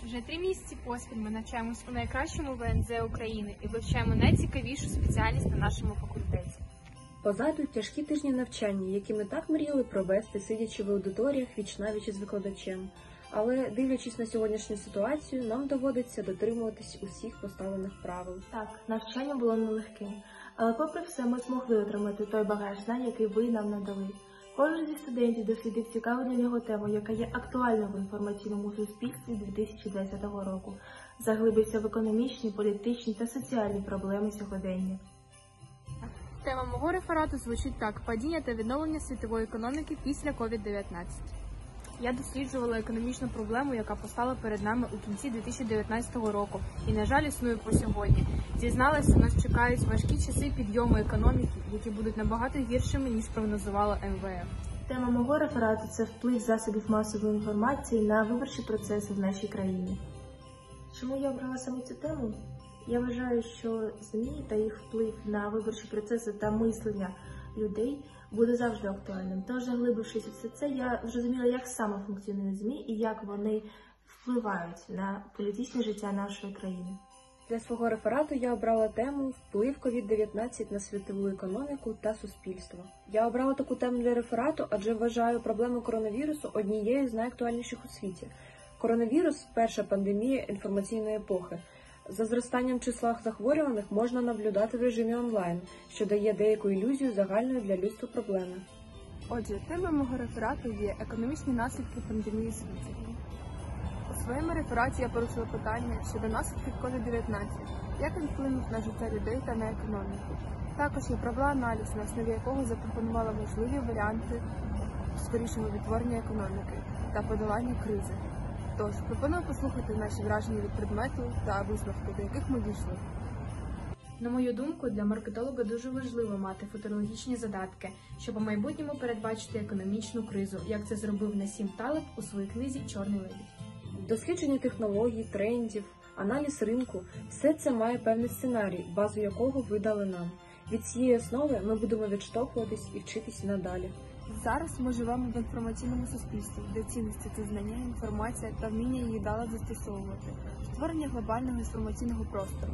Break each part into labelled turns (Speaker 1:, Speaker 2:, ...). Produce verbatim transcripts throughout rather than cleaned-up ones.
Speaker 1: Вже три місяці поспіль ми навчаємось у найкращому В Н З України і вивчаємо найцікавішу спеціальність на нашому факультеті.
Speaker 2: Позаду тяжкі тижні навчання, які ми так мріяли провести, сидячи в аудиторіях віч-навіч із викладачем. Але, дивлячись на сьогоднішню ситуацію, нам доводиться дотримуватись усіх поставлених правил.
Speaker 3: Так, навчання було нелегким, але попри все ми змогли отримати той багаж знань, який ви нам надали. Кожен зі студентів дослідив цікаву для нього тему, яка є актуальною в інформаційному суспільстві дві тисячі двадцятого року, заглибився в економічні, політичні та соціальні проблеми сьогодення.
Speaker 1: Тема мого реферату звучить так: падіння та відновлення світової економіки після ковід дев'ятнадцять. Я досліджувала економічну проблему, яка постала перед нами у кінці дві тисячі дев'ятнадцятого року і, на жаль, існує по сьогодні. Дізналася, нас чекають важкі часи підйому економіки, які будуть набагато гіршими, ніж прогнозувала М В Ф.
Speaker 3: Тема мого реферату – це вплив засобів масової інформації на виборчі процеси в нашій країні. Чому я обрала саме цю тему? Я вважаю, що ЗМІ та їх вплив на виборчі процеси та мислення людей буде завжди актуальним. Тож, заглибившись у все це, я зрозуміла, як саме функціонують ЗМІ і як вони впливають на політичне життя нашої країни.
Speaker 2: Для свого реферату я обрала тему «Вплив ковід дев'ятнадцять на світову економіку та суспільство». Я обрала таку тему для реферату, адже вважаю проблему коронавірусу однією з найактуальніших у світі. Коронавірус – перша пандемія інформаційної епохи. За зростанням числа захворюваних можна наблюдати в режимі онлайн, що дає деяку ілюзію загальної для людства проблеми.
Speaker 1: Отже, тема мого реферату є економічні наслідки пандемії світу. У своєму рефераті я порушила питання щодо наслідків ковід дев'ятнадцять, як він вплинув на життя людей та на економіку. Також я провела аналіз, на основі якого запропонувала можливі варіанти скорішого відтворення економіки та подолання кризи. Тож, пропоную послухати наші враження від предмету та висновки, до яких ми дійшли. На мою думку, для маркетолога дуже важливо мати футурологічні задатки, щоб у майбутньому передбачити економічну кризу, як це зробив Насім Талеб у своїй книзі «Чорний лебідь».
Speaker 2: Дослідження технологій, трендів, аналіз ринку – все це має певний сценарій, базу якого ви дали нам. Від цієї основи ми будемо відштовхуватись і вчитись надалі.
Speaker 1: Зараз ми живемо в інформаційному суспільстві, де цінності – це знання, інформація та вміння її дало застосовувати, створення глобального інформаційного простору,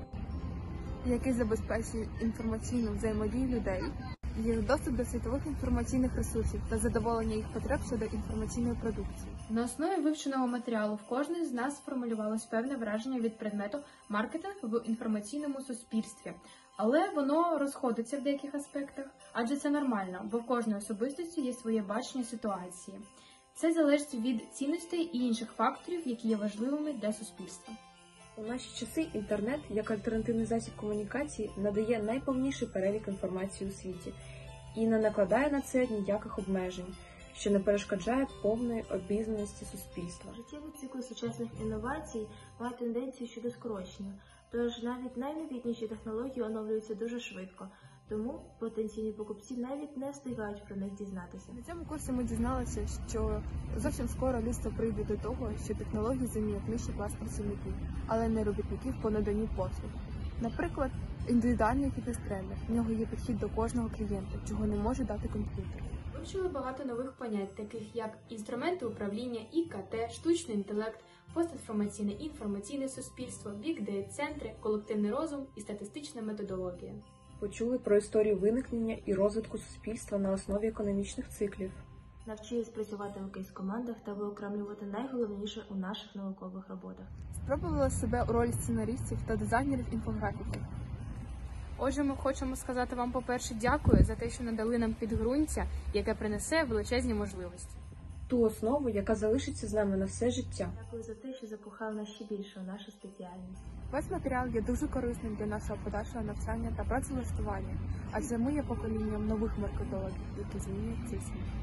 Speaker 1: який забезпечує інформаційну взаємодію людей, їх доступ до світових інформаційних ресурсів та задоволення їх потреб щодо інформаційної продукції. На основі вивченого матеріалу в кожної з нас сформулювалось певне враження від предмету «Маркетинг в інформаційному суспільстві». Але воно розходиться в деяких аспектах, адже це нормально, бо в кожної особистості є своє бачення ситуації. Це залежить від цінностей і інших факторів, які є важливими для суспільства.
Speaker 2: У наші часи інтернет, як альтернативний засіб комунікації, надає найповніший перелік інформації у світі і не накладає на це ніяких обмежень, що не перешкоджає повної обізнаності суспільства.
Speaker 3: Життєвий цикл сучасних інновацій має тенденцію щодо скорочення, тож навіть найновітніші технології оновлюються дуже швидко, тому потенційні покупці навіть не встигають про них дізнатися.
Speaker 1: На цьому курсі ми дізналися, що зовсім скоро людство прийде до того, що технології замінять нижчий клас працівників, але не робітників по наданню послуг. Наприклад, індивідуальний фітнес-тренер. В нього є підхід до кожного клієнта, чого не може дати комп'ютер. Вивчили багато нових понять, таких як інструменти управління, І К Т, штучний інтелект, постінформаційне і інформаційне суспільство, бік-дейт-центри, колективний розум і статистична методологія.
Speaker 2: Почули про історію виникнення і розвитку суспільства на основі економічних циклів.
Speaker 3: Навчились працювати в якихось командах та виокремлювати найголовніше у наших наукових роботах.
Speaker 1: Спробували себе у ролі сценаристів та дизайнерів інфографіки. Отже, ми хочемо сказати вам, по-перше, дякую за те, що надали нам підґрунтя, яке принесе величезні можливості.
Speaker 2: Ту основу, яка залишиться з нами на все життя.
Speaker 3: Дякую за те, що запухав нас ще більше у нашу спеціальність.
Speaker 1: Весь матеріал є дуже корисним для нашого подальшого навчання та працевлаштування, адже ми є поколінням нових маркетологів, які змінюють цей світ.